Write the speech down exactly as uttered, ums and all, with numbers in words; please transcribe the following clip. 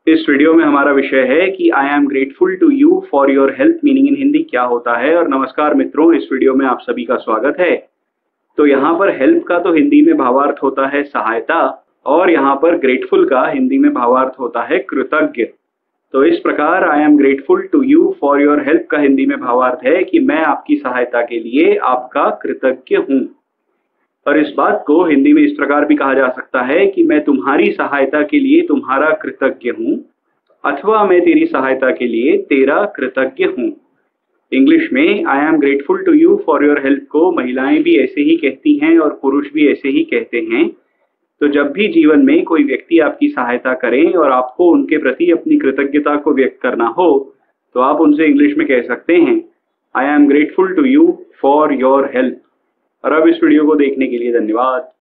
इस वीडियो में हमारा विषय है कि I am grateful to you for your help, meaning in Hindi क्या होता है। और नमस्कार मित्रों, इस वीडियो में आप सभी का स्वागत है। तो यहाँ पर हेल्प का तो हिंदी में भावार्थ होता है सहायता, और यहाँ पर ग्रेटफुल का हिंदी में भावार्थ होता है कृतज्ञ। तो इस प्रकार I am grateful to you for your help का हिंदी में भावार्थ है कि मैं आपकी सहायता के लिए आपका कृतज्ञ हूँ। और इस बात को हिंदी में इस प्रकार भी कहा जा सकता है कि मैं तुम्हारी सहायता के लिए तुम्हारा कृतज्ञ हूँ, अथवा मैं तेरी सहायता के लिए तेरा कृतज्ञ हूँ। इंग्लिश में I am grateful to you for your help को महिलाएं भी ऐसे ही कहती हैं और पुरुष भी ऐसे ही कहते हैं। तो जब भी जीवन में कोई व्यक्ति आपकी सहायता करें और आपको उनके प्रति अपनी कृतज्ञता को व्यक्त करना हो, तो आप उनसे इंग्लिश में कह सकते हैं I am grateful to you for your help. और अब इस वीडियो को देखने के लिए धन्यवाद।